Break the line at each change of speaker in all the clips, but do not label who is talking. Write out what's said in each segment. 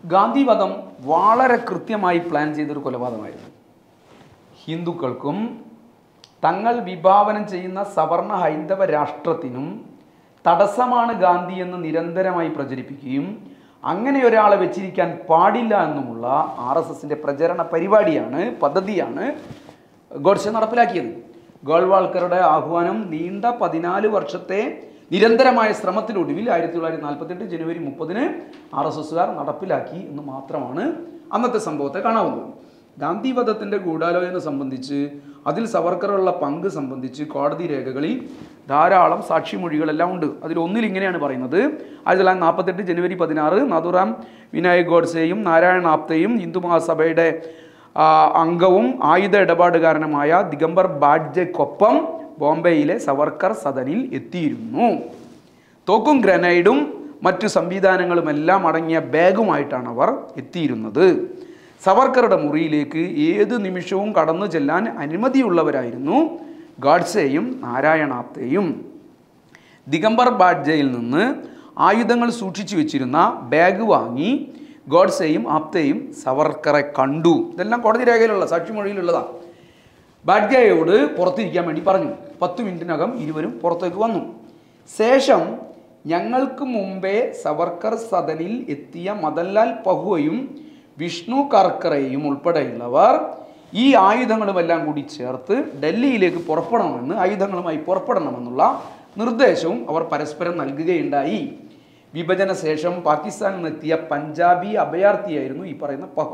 ഗാന്ധി വധം വളരെ കൃത്യമായി പ്ലാൻ ചെയ്തൊരു കൊലപാതകമായിരുന്നു. ഹിന്ദുക്കൾക്കും തങ്ങൾ വിഭാവനം ചെയ്യുന്ന സവർണ ഹൈന്ദവ രാഷ്ട്രത്തിനും തടസ്സമാണ് ഗാന്ധി എന്ന് നിരന്തരമായി പ്രചരിപ്പിക്കുകയും അങ്ങനെ ഒരാളെ വെച്ചിരിക്കാൻ പാടില്ല എന്നുമുള്ള RSSന്റെ പ്രചരണ പദ്ധതിയാണ് ഗോഡ്സെ നടപ്പിലാക്കിയത്. ഗോൾവാൾക്കറുടെ ആഹ്വാനം നീണ്ട 14 വർഷത്തെ നിരന്തരമായ ശ്രമത്തിനൊടുവിൽ 1948 ജനുവരി 30 RSSകാർ നടപ്പിലാക്കി എന്ന് മാത്രമാണ് അന്നത്തെ സംഭവത്തെ കാണാവുന്നത്. ഗാന്ധി വധത്തിൻ്റെ ഗൂഢാലോചന സംബന്ധിച്ച് അതിൽ സവർക്കറുള്ള പങ്ക് സംബന്ധിച്ച് കോടതി രേഖകളിൽ ധാരാളം സാക്ഷിമൊഴികളെല്ലാം ഉണ്ട്. അതിലൊന്നിൽ ഇങ്ങനെയാണ് പറയുന്നത്: 1948 ജനുവരി 16 നാഥുറാം വിനായക് ഗോഡ്സെയും നാരായൺ ആപ്തെയും ഹിന്ദു മഹാസഭയുടെ അംഗവും ആയുധ ഇടപാടുകാരനുമായ ദിഗംബർ ബാഡ്ജെക്കൊപ്പം ബോംബെയിലെ സവർക്കർ സദനിൽ എത്തിയിരുന്നു. തോക്കും ഗ്രനൈഡും മറ്റു സംവിധാനങ്ങളുമെല്ലാം അടങ്ങിയ ബാഗുമായിട്ടാണ് അവർ എത്തിയിരുന്നത്. സവർക്കറുടെ മുറിയിലേക്ക് ഏത് നിമിഷവും കടന്നു ചെല്ലാൻ അനുമതിയുള്ളവരായിരുന്നു ഗോഡ്സെയും നാരായൺ ആപ്തെയും. ദിഗംബർ ബാഡ്ജയിൽ നിന്ന് ആയുധങ്ങൾ സൂക്ഷിച്ചു വെച്ചിരുന്ന ബാഗ് വാങ്ങി ഗോഡ്സെയും ആപ്തെയും സവർക്കറെ കണ്ടു. ഇതെല്ലാം കോടതി രേഖയിലുള്ള സാക്ഷിമൊഴിയിലുള്ളതാണ്. ബാഡ്ജയോട് പുറത്തിരിക്കാൻ വേണ്ടി പറഞ്ഞു. 10 മിനിറ്റിനകം ഇരുവരും പുറത്തേക്ക് വന്നു. ശേഷം ഞങ്ങൾക്ക് മുമ്പേ സവർക്കർ സദനിൽ എത്തിയ മദൻലാൽ പഹുവയും വിഷ്ണു കർക്കറെയും ഉൾപ്പെടെയുള്ളവർ ഈ ആയുധങ്ങളുമെല്ലാം കൂടി ചേർത്ത് ഡൽഹിയിലേക്ക് ആയുധങ്ങളുമായി പുറപ്പെടണമെന്നുള്ള നിർദ്ദേശവും അവർ പരസ്പരം നൽകുകയുണ്ടായി. വിഭജന ശേഷം പാകിസ്ഥാനിൽ നിന്നെത്തിയ പഞ്ചാബി അഭയാർത്ഥിയായിരുന്നു ഈ പറയുന്ന പഹ്വ.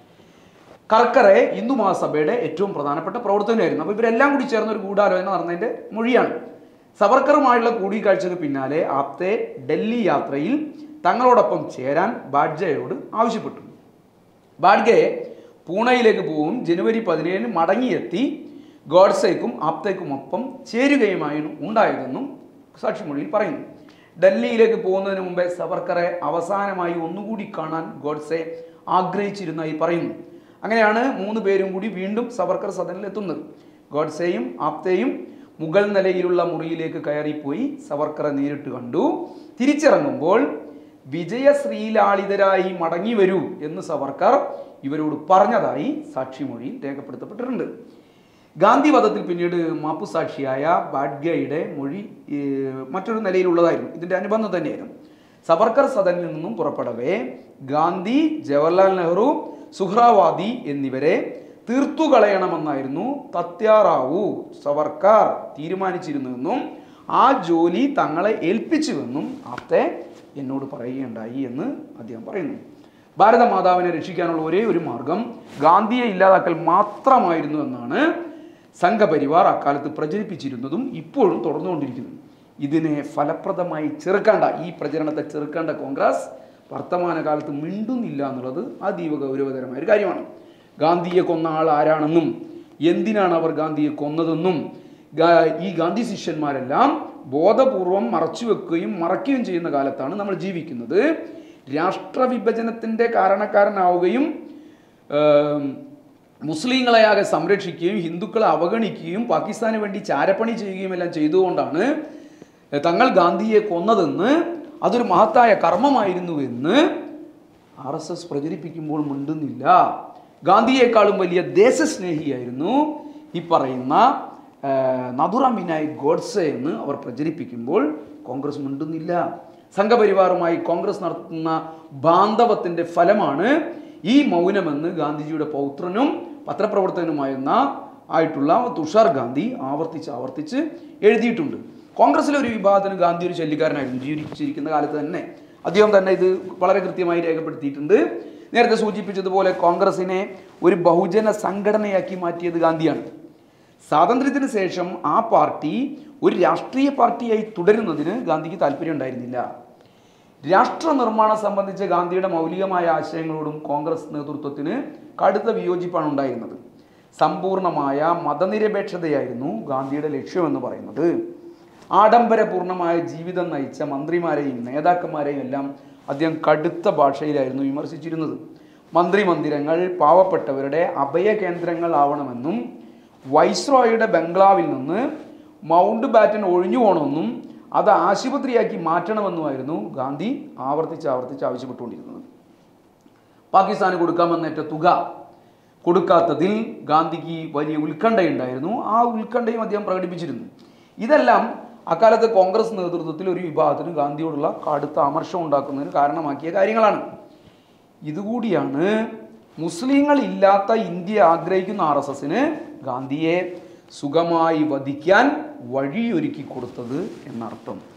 കർക്കറെ ഹിന്ദു മഹാസഭയുടെ ഏറ്റവും പ്രധാനപ്പെട്ട പ്രവർത്തകനായിരുന്നു. അപ്പോൾ ഇവരെല്ലാം കൂടി ചേർന്ന ഒരു ഗൂഢാലോചന നടന്നതിൻ്റെ മൊഴിയാണ്. സവർക്കറുമായുള്ള കൂടിക്കാഴ്ചയ്ക്ക് പിന്നാലെ ആപ്തെ ഡൽഹി യാത്രയിൽ തങ്ങളോടൊപ്പം ചേരാൻ ബാഡ്ജയോട് ആവശ്യപ്പെട്ടു. ബാഡ്ജെ പൂണെയിലേക്ക് പോവും ജനുവരി 17 മടങ്ങിയെത്തി ഗോഡ്സെക്കും ആപ്തെക്കുമൊപ്പം ചേരുകയുമായിരുന്നു ഉണ്ടായതെന്നും സാക്ഷിമൊഴിയിൽ പറയുന്നു. ഡൽഹിയിലേക്ക് പോകുന്നതിന് മുമ്പേ സവർക്കറെ അവസാനമായി ഒന്നുകൂടി കാണാൻ ഗോഡ്സെ ആഗ്രഹിച്ചിരുന്നതായി പറയുന്നു. അങ്ങനെയാണ് 3 പേരും കൂടി വീണ്ടും സവർക്കർ സദനിൽ എത്തുന്നത്. ഗോഡ്സെയും ആപ്തെയും മുകൾ നിലയിലുള്ള മുറിയിലേക്ക് കയറിപ്പോയി സവർക്കറെ നേരിട്ട് കണ്ടു. തിരിച്ചിറങ്ങുമ്പോൾ വിജയശ്രീലാളിതരായി മടങ്ങി വരൂ എന്ന് സവർക്കർ ഇവരോട് പറഞ്ഞതായി സാക്ഷിമൊഴിയിൽ രേഖപ്പെടുത്തപ്പെട്ടിട്ടുണ്ട്. ഗാന്ധി വധത്തിൽ പിന്നീട് മാപ്പുസാക്ഷിയായ ബാഡ്ജയുടെ മൊഴി മറ്റൊരു നിലയിലുള്ളതായിരുന്നു. ഇതിൻ്റെ അനുബന്ധം തന്നെയായിരുന്നു. സവർക്കർ സദനിൽ നിന്നും പുറപ്പെടവേ ഗാന്ധി, ജവഹർലാൽ നെഹ്റു, സുഹ്രാവാദി എന്നിവരെ തീർത്തു കളയണമെന്നായിരുന്നു തത്യാറാവു സവർക്കർ തീരുമാനിച്ചിരുന്നുവെന്നും ആ ജോലി തങ്ങളെ ഏൽപ്പിച്ചുവെന്നും ആപ്തെ എന്നോട് പറയുകയുണ്ടായി എന്ന് അദ്ദേഹം പറയുന്നു. ഭാരതമാതാവിനെ രക്ഷിക്കാനുള്ള ഒരേ ഒരു മാർഗം ഗാന്ധിയെ ഇല്ലാതാക്കൽ മാത്രമായിരുന്നു എന്നാണ് സംഘപരിവാർ അക്കാലത്ത് പ്രചരിപ്പിച്ചിരുന്നതും ഇപ്പോഴും തുടർന്നുകൊണ്ടിരിക്കുന്നു. ഇതിനെ ഫലപ്രദമായി ഈ പ്രചരണത്തെ ചെറുക്കേണ്ട കോൺഗ്രസ് വർത്തമാനകാലത്ത് മിണ്ടുന്നില്ല എന്നുള്ളത് അതീവ ഗൗരവതരമായ ഒരു കാര്യമാണ്. ഗാന്ധിയെ കൊന്ന ആൾ ആരാണെന്നും എന്തിനാണ് അവർ ഗാന്ധിയെ കൊന്നതെന്നും ഈ ഗാന്ധി ശിഷ്യന്മാരെല്ലാം ബോധപൂർവം മറയ്ക്കുകയും ചെയ്യുന്ന കാലത്താണ് നമ്മൾ ജീവിക്കുന്നത്. രാഷ്ട്രവിഭജനത്തിൻ്റെ കാരണക്കാരനാവുകയും മുസ്ലിങ്ങളെയാകെ സംരക്ഷിക്കുകയും ഹിന്ദുക്കളെ അവഗണിക്കുകയും പാകിസ്ഥാന് വേണ്ടി ചാരപ്പണി ചെയ്യുകയും എല്ലാം ചെയ്തുകൊണ്ടാണ് തങ്ങൾ ഗാന്ധിയെ കൊന്നതെന്ന്, അതൊരു മഹത്തായ കർമ്മമായിരുന്നുവെന്ന് RSS പ്രചരിപ്പിക്കുമ്പോൾ മിണ്ടുന്നില്ല. ഗാന്ധിയേക്കാളും വലിയ ദേശസ്നേഹിയായിരുന്നു ഈ പറയുന്ന നാഥുറാം വിനായക് ഗോഡ്സെ എന്ന് അവർ പ്രചരിപ്പിക്കുമ്പോൾ കോൺഗ്രസ് മിണ്ടുന്നില്ല. സംഘപരിവാറുമായി കോൺഗ്രസ് നടത്തുന്ന ബാന്ധവത്തിൻ്റെ ഫലമാണ് ഈ മൗനമെന്ന് ഗാന്ധിജിയുടെ പൗത്രനും പത്രപ്രവർത്തകനുമായിട്ടുള്ള തുഷാർ ഗാന്ധി ആവർത്തിച്ച് എഴുതിയിട്ടുണ്ട്. കോൺഗ്രസിലെ ഒരു വിഭാഗത്തിന് ഗാന്ധി ഒരു ശല്യക്കാരനായിരുന്നു. ജീവിച്ചിരിക്കുന്ന കാലത്ത് തന്നെ അദ്ദേഹം തന്നെ ഇത് വളരെ കൃത്യമായി രേഖപ്പെടുത്തിയിട്ടുണ്ട്. നേരത്തെ സൂചിപ്പിച്ചതുപോലെ കോൺഗ്രസിനെ ഒരു ബഹുജന സംഘടനയാക്കി മാറ്റിയത് ഗാന്ധിയാണ്. സ്വാതന്ത്ര്യത്തിന് ശേഷം ആ പാർട്ടി ഒരു രാഷ്ട്രീയ പാർട്ടിയായി തുടരുന്നതിന് ഗാന്ധിക്ക് താല്പര്യം ഉണ്ടായിരുന്നില്ല. രാഷ്ട്ര നിർമ്മാണം സംബന്ധിച്ച ഗാന്ധിയുടെ മൗലികമായ ആശയങ്ങളോടും കോൺഗ്രസ് നേതൃത്വത്തിന് കടുത്ത വിയോജിപ്പാണ് ഉണ്ടായിരുന്നത്. സമ്പൂർണമായ മതനിരപേക്ഷതയായിരുന്നു ഗാന്ധിയുടെ ലക്ഷ്യമെന്ന് പറയുന്നത്. ആഡംബരപൂർണമായ ജീവിതം നയിച്ച മന്ത്രിമാരെയും നേതാക്കന്മാരെയും എല്ലാം അദ്ദേഹം കടുത്ത ഭാഷയിലായിരുന്നു വിമർശിച്ചിരുന്നത്. മന്ത്രിമന്ദിരങ്ങൾ പാവപ്പെട്ടവരുടെ അഭയകേന്ദ്രങ്ങൾ ആവണമെന്നും വൈസ്രോയുടെ ബംഗ്ലാവിൽ നിന്ന് മൗണ്ട് ബാറ്റൻ ഒഴിഞ്ഞു പോകണമെന്നും അത് ആശുപത്രിയാക്കി മാറ്റണമെന്നുമായിരുന്നു ഗാന്ധി ആവർത്തിച്ച് ആവശ്യപ്പെട്ടുകൊണ്ടിരുന്നത്. പാകിസ്ഥാന് കൊടുക്കാമെന്നേറ്റ തുക കൊടുക്കാത്തതിൽ ഗാന്ധിക്ക് വലിയ ഉത്കണ്ഠയുണ്ടായിരുന്നു. ആ ഉത്കണ്ഠയും അദ്ദേഹം പ്രകടിപ്പിച്ചിരുന്നു. ഇതെല്ലാം അക്കാലത്ത് കോൺഗ്രസ് നേതൃത്വത്തിൽ ഒരു വിഭാഗത്തിന് ഗാന്ധിയോടുള്ള കടുത്ത അമർഷം ഉണ്ടാക്കുന്നതിന് കാരണമാക്കിയ കാര്യങ്ങളാണ്. ഇതുകൂടിയാണ് മുസ്ലിങ്ങൾ ഇല്ലാത്ത ഇന്ത്യ ആഗ്രഹിക്കുന്ന RSSന് ഗാന്ധിയെ സുഖമായി വധിക്കാൻ വഴിയൊരുക്കി കൊടുത്തത് എന്നർത്ഥം.